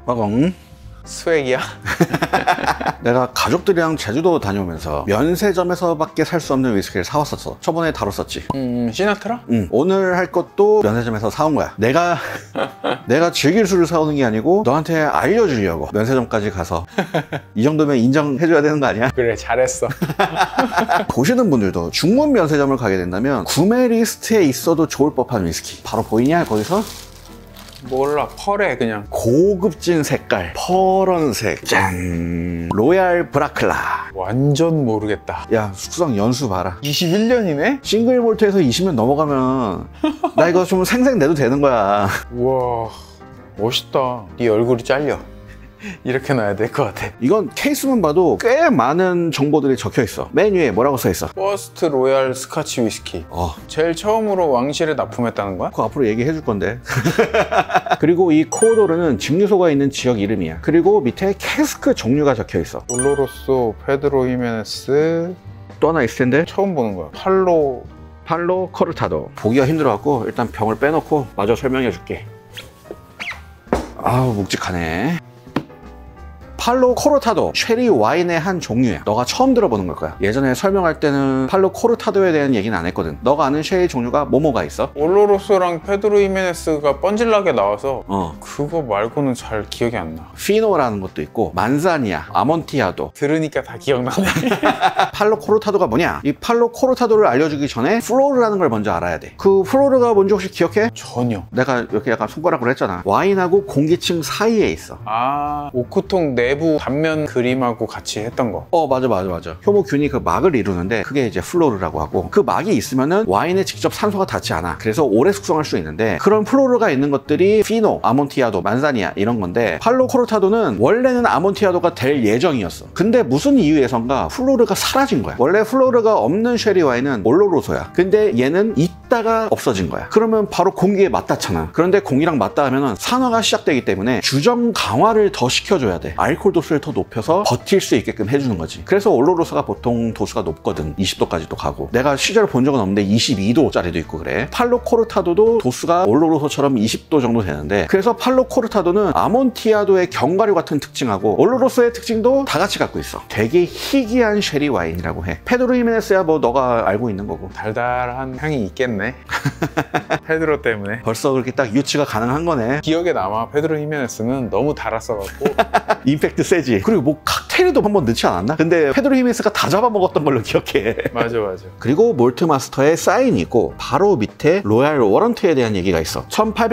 빠공. 스웩이야? 내가 가족들이랑 제주도 다녀오면서 면세점에서밖에 살 수 없는 위스키를 사왔었어. 저번에 다뤘었지. 시나트라? 오늘 할 것도 면세점에서 사온 거야. 내가 즐길 술을 사오는 게 아니고 너한테 알려주려고 면세점까지 가서. 이 정도면 인정해줘야 되는 거 아니야? 그래, 잘했어. 보시는 분들도 중문 면세점을 가게 된다면 구매 리스트에 있어도 좋을 법한 위스키 바로 보이냐 거기서? 몰라, 펄에 그냥. 고급진 색깔 퍼런색. 짠, 로얄 브라클라. 완전 모르겠다. 야, 숙성 연수 봐라. 21년이네? 싱글 몰트에서 20년 넘어가면 나 이거 좀 생색 내도 되는 거야. 우와, 멋있다. 네 얼굴이 잘려. 이렇게 놔야 될 것 같아. 이건 케이스만 봐도 꽤 많은 정보들이 적혀 있어. 맨 위에 뭐라고 써 있어? 퍼스트 로얄 스카치 위스키. 제일 처음으로 왕실에 납품했다는 거야? 그거 앞으로 얘기해 줄 건데. 그리고 이 코오도르는 증류소가 있는 지역 이름이야. 그리고 밑에 캐스크 종류가 적혀 있어. 올로로소, 페드로 히메네스. 또 하나 있을 텐데 처음 보는 거야. 팔로 코르타도. 보기가 힘들어갖고 일단 병을 빼놓고 마저 설명해 줄게. 아우, 묵직하네. 팔로 코르타도, 쉐리 와인의 한 종류야. 너가 처음 들어보는 걸 거야. 예전에 설명할 때는 팔로 코르타도에 대한 얘기는 안 했거든. 너가 아는 쉐리 종류가 뭐가 있어? 올로로소랑 페드로 히메네스가 뻔질나게 나와서 그거 말고는 잘 기억이 안 나. 피노라는 것도 있고 만사니아, 아몬티아도. 들으니까 다 기억나네. 팔로 코르타도가 뭐냐? 이 팔로 코르타도를 알려주기 전에 플로르라는 걸 먼저 알아야 돼. 그 플로르가 뭔지 혹시 기억해? 전혀. 내가 이렇게 약간 손가락으로 했잖아. 와인하고 공기층 사이에 있어. 아, 오크통 내부 단면 그림하고 같이 했던 거. 맞아. 효모균이 그 막을 이루는데 그게 이제 플로르라고 하고, 그 막이 있으면은 와인에 직접 산소가 닿지 않아. 그래서 오래 숙성할 수 있는데, 그런 플로르가 있는 것들이 피노, 아몬티아도, 만사니아 이런 건데, 팔로 코르타도는 원래는 아몬티아도가 될 예정이었어. 근데 무슨 이유에선가 플로르가 사라진 거야. 원래 플로르가 없는 쉐리 와인은 올로로소야. 근데 얘는 있다가 없어진 거야. 그러면 바로 공기에 맞닿잖아. 그런데 공기랑 맞닿으면 산화가 시작되기 때문에 주정 강화를 더 시켜줘야 돼. 알코올 도수를 더 높여서 버틸 수 있게끔 해주는 거지. 그래서 올로로소가 보통 도수가 높거든. 20도까지도 가고. 내가 실제로 본 적은 없는데 22도짜리도 있고 그래. 팔로 코르타도도 도수가 올로로소처럼 20도 정도 되는데, 그래서 팔로 코르타도는 아몬티아도의 견과류 같은 특징하고 올로로소의 특징도 다 같이 갖고 있어. 되게 희귀한 쉐리 와인이라고 해. 페드로 히메네스야 뭐 너가 알고 있는 거고. 달달한 향이 있겠네. 페드로 때문에. 벌써 그렇게 딱 유치가 가능한 거네. 기억에 남아. 페드로 히메네스는 너무 달았어갖고. 임팩트 세지. 그리고 뭐 칵테일도 한번 넣지 않았나? 근데 페드로 히메네스가 다 잡아먹었던 걸로 기억해. 맞아. 그리고 몰트 마스터의 사인이 있고, 바로 밑에 로얄 워런트에 대한 얘기가 있어.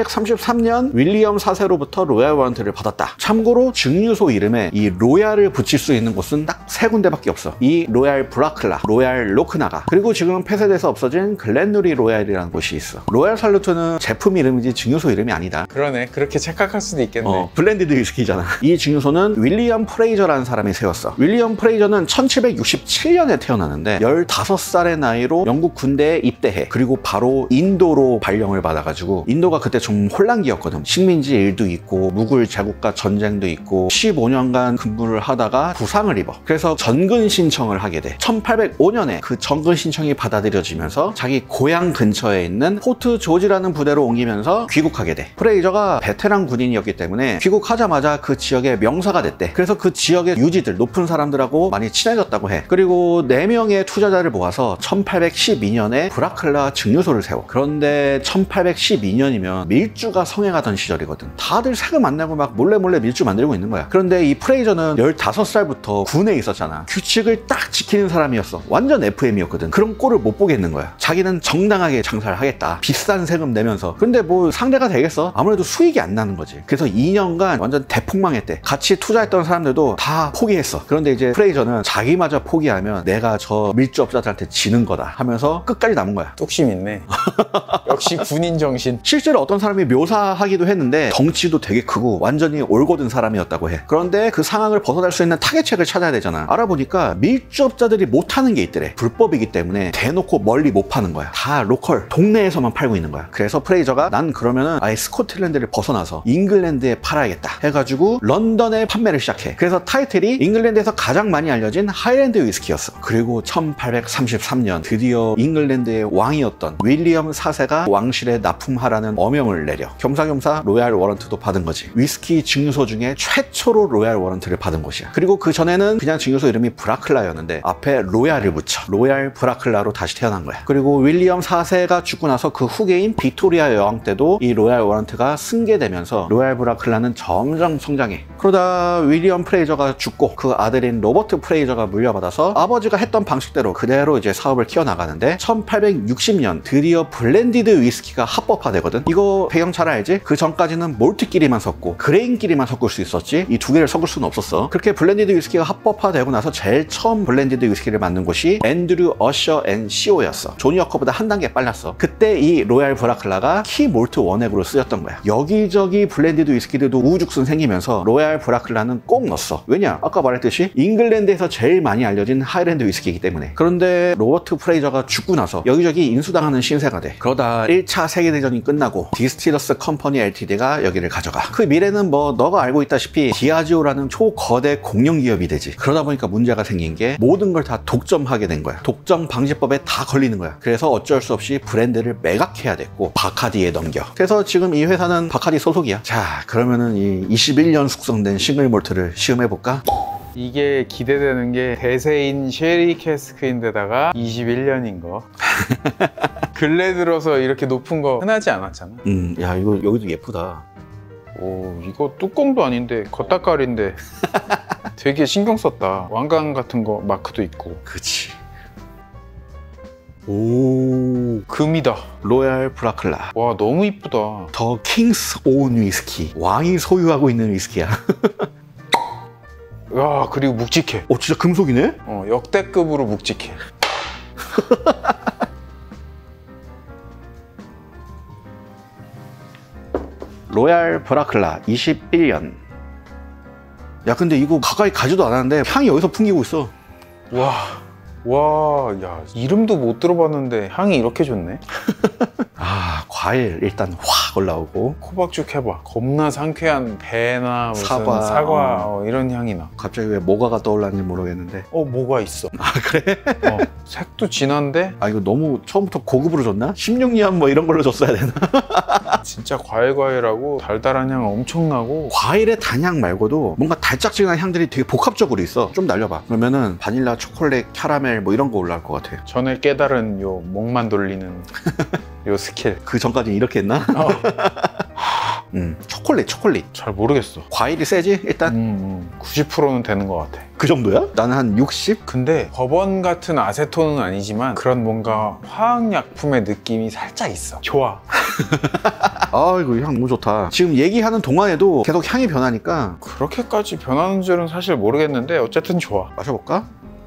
1833년 윌리엄 4세로부터 로얄 워런트를 받았다. 참고로 증류소 이름에 이 로얄을 붙일 수 있는 곳은 딱 3군데밖에 없어. 이 로얄 브라클라, 로얄 로크나가, 그리고 지금은 폐쇄돼서 없어진 글렌누리 로얄이라는 곳이 있어. 로얄 살루트는 제품 이름이지 증류소 이름이 아니다. 그러네. 그렇게 착각할 수도 있겠네. 블렌디드 위스키잖아. 이 증류소는 윌리엄 프레이저라는 사람이 세웠어. 윌리엄 프레이저는 1767년에 태어나는데 15살의 나이로 영국 군대에 입대해. 그리고 바로 인도로 발령을 받아가지고, 인도가 그때 좀 혼란기였거든. 식민지 일도 있고 무굴 제국과 전쟁도 있고 15년간 근무를 하다가 부상을 입어. 그래서 전근 신청을 하게 돼. 1805년에 그 전근 신청이 받아들여지면서 자기 고향 근처에 있는 포트 조지라는 부대로 옮기면서 귀국하게 돼. 프레이저가 베테랑 군인이었기 때문에 귀국하자마자 그 지역의 명사가 됐대. 그래서 그 지역의 유지들, 높은 사람들하고 많이 친해졌다고 해. 그리고 4명의 투자자를 모아서 1812년에 브라클라 증류소를 세워. 그런데 1812년이면 밀주가 성행하던 시절이거든. 다들 세금 안 내고 막 몰래 밀주 만들고 있는 거야. 그런데 이 프레이저는 15살부터 군에 있었잖아. 규칙을 딱 지키는 사람이었어. 완전 FM이었거든. 그런 꼴을 못 보겠는 거야. 자기는 정당하게 장사를 하겠다. 비싼 세금 내면서. 근데 뭐 상대가 되겠어? 아무래도 수익이 안 나는 거지. 그래서 2년간 완전 대폭망했대. 같이 투자했던 사람들도 다 포기했어. 그런데 이제 프레이저는 자기마저 포기하면 내가 저 밀주업자들한테 지는 거다 하면서 끝까지 남은 거야. 뚝심 있네. 역시 군인 정신. 실제로 어떤 사람이 묘사하기도 했는데 덩치도 되게 크고 완전히 올곧은 사람이었다고 해. 그런데 그 상황을 벗어날 수 있는 타겟책을 찾아야 되잖아. 알아보니까 밀주업자들이 못하는 게 있더래. 불법이기 때문에 대놓고 멀리 못 파는 거야. 다 로컬 동네에서만 팔고 있는 거야. 그래서 프레이저가 난 그러면은 아예 스코틀랜드를 벗어나서 잉글랜드에 팔아야겠다 해가지고 런던에 판매를 시작해. 그래서 타이틀이 잉글랜드에서 가장 많이 알려진 하이랜드 위스키였어. 그리고 1833년 드디어 잉글랜드의 왕이었던 윌리엄 4세가 왕실에 납품하라는 어명을 내려 겸사겸사 로얄 워런트도 받은 거지. 위스키 증류소 중에 최초로 로얄 워런트를 받은 곳이야. 그리고 그 전에는 그냥 증류소 이름이 브라클라였는데 앞에 로얄을 붙여 로얄 브라클라로 다시 태어난 거야. 그리고 윌리엄 4세가 죽고 나서 그 후계인 빅토리아 여왕 때도 이 로얄 워런트가 승계되면서 로얄 브라클라는 점점 성장해. 그러다 윌리엄 프레이저가 죽고 그 아들인 로버트 프레이저가 물려받아서 아버지가 했던 방식대로 그대로 이제 사업을 키워나가는데 1860년 드디어 블렌디드 위스키가 합법화되거든. 이거 배경 잘 알지? 그 전까지는 몰트끼리만 섞고 그레인끼리만 섞을 수 있었지 이 두 개를 섞을 수는 없었어. 그렇게 블렌디드 위스키가 합법화되고 나서 제일 처음 블렌디드 위스키를 만든 곳이 앤드류 어셔 앤 시오였어. 조니 워커보다 한 단계 빨랐어. 그때 이 로얄 브라클라가 키 몰트 원액으로 쓰였던 거야. 여기저기 블렌디드 위스키들도 우후죽순 생기면서 로얄 브라클라는 꼭 넣었어. 왜냐? 아까 말했듯이 잉글랜드에서 제일 많이 알려진 하이랜드 위스키이기 때문에. 그런데 로버트 프레이저가 죽고 나서 여기저기 인수당하는 신세가 돼. 그러다 1차 세계대전이 끝나고 디스틸러스 컴퍼니 LTD가 여기를 가져가. 그 미래는 뭐 너가 알고 있다시피 디아지오라는 초거대 공룡기업이 되지. 그러다 보니까 문제가 생긴 게 모든 걸 다 독점하게 된 거야. 독점 방지법에 다 걸리는 거야. 그래서 어쩔 수 없이 브랜드를 매각해야 됐고 바카디에 넘겨. 그래서 지금 이 회사는 바카디 소속이야. 자, 그러면은 이 21년 숙성된 싱글 몰트를 시음해볼까? 이게 기대되는 게 대세인 쉐리 캐스크인데다가 21년인 거. 근래 들어서 이렇게 높은 거 흔하지 않았잖아. 야, 이거 여기도 예쁘다. 오, 이거 뚜껑도 아닌데 겉닦아리인데 되게 신경 썼다. 왕관 같은 거 마크도 있고. 그치. 오, 금이다. 로얄 브라클라. 와, 너무 이쁘다. 더 킹스 온 위스키. 왕이 소유하고 있는 위스키야. 야, 그리고 묵직해. 진짜 금속이네? 역대급으로 묵직해. 로얄 브라클라 21년. 야, 근데 이거 가까이 가지도 않았는데 향이 여기서 풍기고 있어. 와, 야, 이름도 못 들어봤는데 향이 이렇게 좋네. 아, 과일 일단 확 올라오고. 코박죽 해봐. 겁나 상쾌한 배나 무슨 사과. 사과 이런 향이 나. 갑자기 왜 모가가 떠올랐는지 모르겠는데. 뭐가 있어. 아, 그래? 색도 진한데 아, 이거 너무 처음부터 고급으로 줬나? 16년 뭐 이런 걸로 줬어야 되나? 진짜 과일하고 달달한 향 엄청나고. 과일의 단향 말고도 뭔가 달짝지근한 향들이 되게 복합적으로 있어. 좀 날려봐. 그러면은 바닐라, 초콜릿, 캐러멜 뭐 이런 거 올라올 것 같아. 전에 깨달은 요 목만 돌리는 요 스킬. 그 전까지 이렇게 했나? 초콜릿. 잘 모르겠어. 과일이 세지? 일단 90%는 되는 것 같아. 그 정도야? 나는 한 60? 근데 버번 같은 아세톤은 아니지만 그런 뭔가 화학약품의 느낌이 살짝 있어. 좋아. 아, 이거 향 너무 좋다. 지금 얘기하는 동안에도 계속 향이 변하니까. 그렇게까지 변하는 줄은 사실 모르겠는데 어쨌든 좋아. 마셔볼까?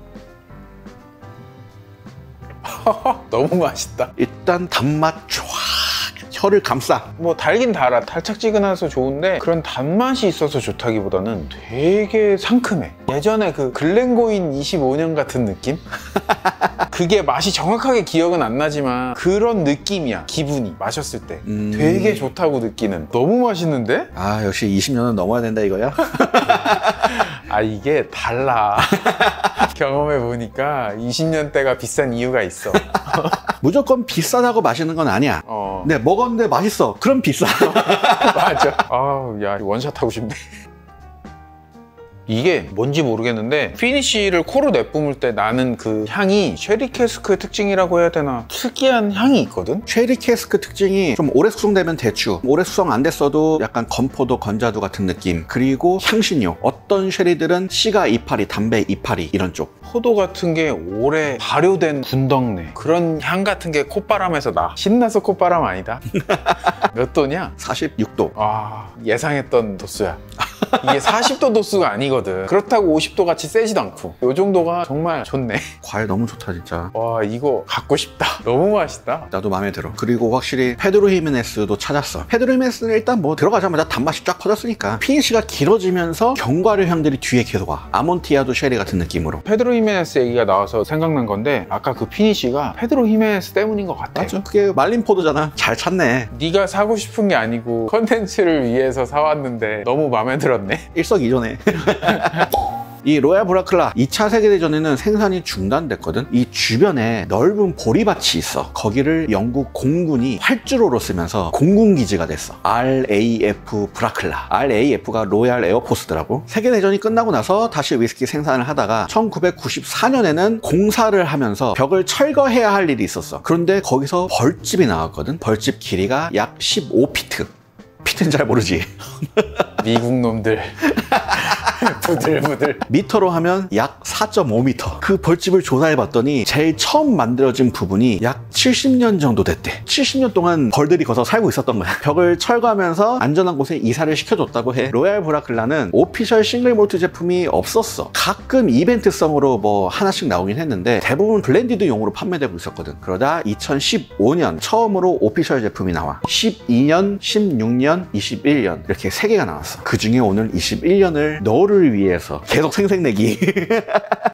너무 맛있다. 일단 단맛 쫙 혀를 감싸. 뭐 달긴 달아. 달짝지근해서 좋은데 그런 단맛이 있어서 좋다기보다는 되게 상큼해. 예전에 그 글렌고인 25년 같은 느낌? 그게 맛이 정확하게 기억은 안 나지만 그런 느낌이야. 기분이 마셨을 때 되게 좋다고 느끼는. 너무 맛있는데? 아, 역시 20년은 넘어야 된다 이거야? 아, 이게 달라. 경험해보니까 20년대가 비싼 이유가 있어. 무조건 비싸다고 마시는 건 아니야. 네, 먹었는데 맛있어. 그럼 비싸. 맞아. 아우, 야, 원샷 하고 싶네. 이게 뭔지 모르겠는데 피니쉬를 코로 내뿜을 때 나는 그 향이 쉐리 캐스크의 특징이라고 해야 되나, 특이한 향이 있거든? 쉐리 캐스크 특징이 좀 오래 숙성되면 대추, 오래 숙성 안 됐어도 약간 건포도, 건자두 같은 느낌, 그리고 향신료. 어떤 쉐리들은 씨가 이파리, 담배 이파리 이런 쪽. 포도 같은 게 오래 발효된 군덕내, 그런 향 같은 게 콧바람에서 나. 신나서 콧바람 아니다. 몇 도냐? 46도. 아, 예상했던 도수야. 이게 40도 도수가 아니거든. 그렇다고 50도 같이 세지도 않고 이 정도가 정말 좋네. 과일 너무 좋다 진짜. 와, 이거 갖고 싶다. 너무 맛있다. 나도 마음에 들어. 그리고 확실히 페드로 히메네스도 찾았어. 페드로 히메네스는 일단 뭐 들어가자마자 단맛이 쫙 퍼졌으니까 피니쉬가 길어지면서 견과류 향들이 뒤에 계속 와. 아몬티아도 쉐리 같은 느낌으로. 페드로 히메네스 얘기가 나와서 생각난 건데 아까 그 피니쉬가 페드로 히메네스 때문인 것 같아. 맞아. 그게 말린 포도잖아. 잘 찾네. 네가 사고 싶은 게 아니고 컨텐츠를 위해서 사왔는데 너무 마음에 들었네. 일석이조네. 이 로얄 브라클라 2차 세계대전에는 생산이 중단됐거든. 이 주변에 넓은 보리밭이 있어. 거기를 영국 공군이 활주로로 쓰면서 공군기지가 됐어. RAF 브라클라. RAF가 로얄 에어포스더라고. 세계대전이 끝나고 나서 다시 위스키 생산을 하다가 1994년에는 공사를 하면서 벽을 철거해야 할 일이 있었어. 그런데 거기서 벌집이 나왔거든. 벌집 길이가 약 15피트. 피트는 잘 모르지. 미국 놈들. 부들부들. 미터로 하면 약 4.5m. 그 벌집을 조사해봤더니 제일 처음 만들어진 부분이 약 70년 정도 됐대. 70년 동안 벌들이 거기서 살고 있었던 거야. 벽을 철거하면서 안전한 곳에 이사를 시켜줬다고 해. 로얄 브라클라는 오피셜 싱글 몰트 제품이 없었어. 가끔 이벤트성으로 뭐 하나씩 나오긴 했는데 대부분 블렌디드용으로 판매되고 있었거든. 그러다 2015년 처음으로 오피셜 제품이 나와. 12년, 16년, 21년 이렇게 3개가 나왔어. 그 중에 오늘 21년을 너를 위해서 계속 생색내기